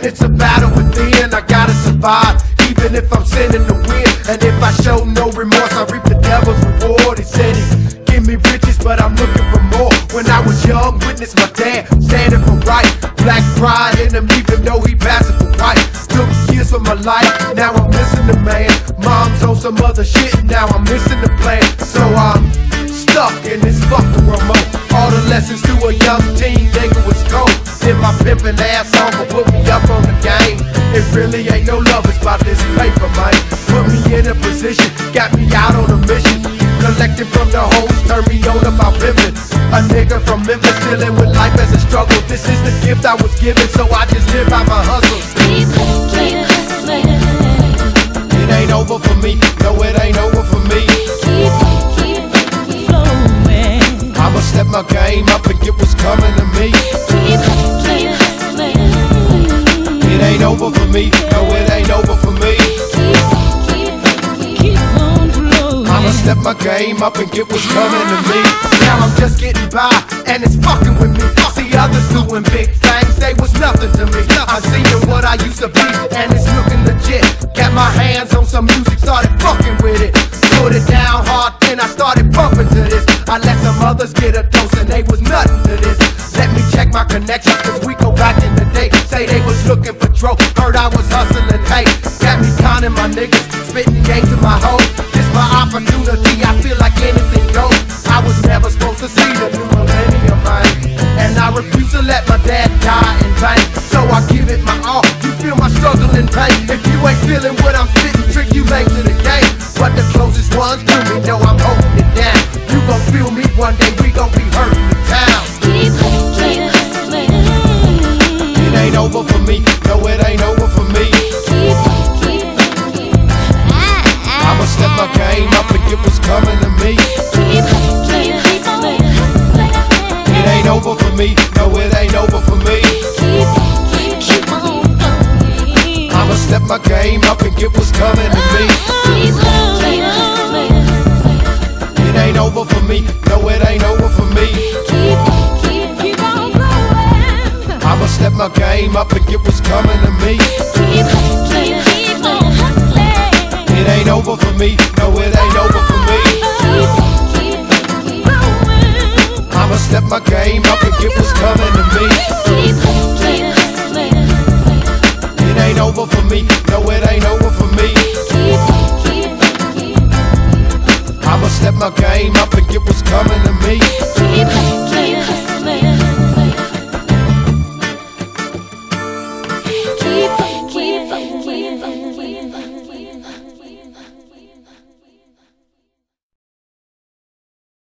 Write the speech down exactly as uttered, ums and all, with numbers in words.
When it's a battle within, I gotta survive, even if I'm sinning to win. And if I show no remorse, I reap the devil's reward. He said he give me riches, but I'm looking for more. When I was young, witnessed my dad standing for right. Black pride in him, even though he passing for white. Took years of my life, now I'm missing the man. Mom's on some other shit, now I'm missing the plan. So I'm stuck in this fucking remote. All the lessons to a young teen nigga was cold. Did my pimpin' ass on, but put me up on the game. It really ain't no love, it's about this paper, man. Put me in a position, got me out on a mission. Collecting from the hoes, turn me on about pimpin'. A nigga from Memphis dealing with life as a struggle. This is the gift I was given, so I just live by my hustle. Keep, keep hustling. It ain't over for me, no it ain't over for me. Keep, keep flowing. I'ma step my game up and get what's coming to me. Keep, keep hustling. It ain't over for me, no it ain't over for me. Keep, keep, keep on flowing. I'ma step my game up and get what's coming to me. Now I'm just getting by, and it's fucking with me. See others doing big things, they was nothing to me. I seen what I used to be, and it's looking legit. Got my hands on some music, started fucking with it. Put it down hard, then I started bumping to this. I let some others get a dose, and they was nothing to this. Let me check my connections, cause we go back in the day. Say they was looking for dope, heard I was hustling, hey. Got me counting my niggas, spitting game to my hoe. This my opportunity, I feel like anything goes. I was never supposed to see the new millennium, man. And I refuse to let my dad die in vain. So I give it my all, you feel my struggle and pain. If you ain't feeling what I'm spitting, trick you late to the game. But the closest ones to me know I'm holding it down. You gon' feel me one day, we gon' be hurting the town. Keep, keep hustling. It ain't over for me, no it ain't over for me. Keep, keep, keep. I'ma step my game up and get what's coming to me. Keep, keep hustling. It ain't over for me, no it ain't over for me. Keep, keep, keep on flowing. I'ma step my game up and get what's coming to me. Keep, keep hustling. It ain't over for me, no it ain't over for me. Keep, keep, keep on flowing. I'ma step my game up and get what's coming to me. Keep, keep, keep on hustling. It ain't over for me, no it ain't over for me. Keep, keep, keep growing. I'ma step my game up and get what's coming to me. Keep, keep hustling. It ain't over for me, no it ain't over for me. Keep, keep, keep. I'ma step my game up and get what's coming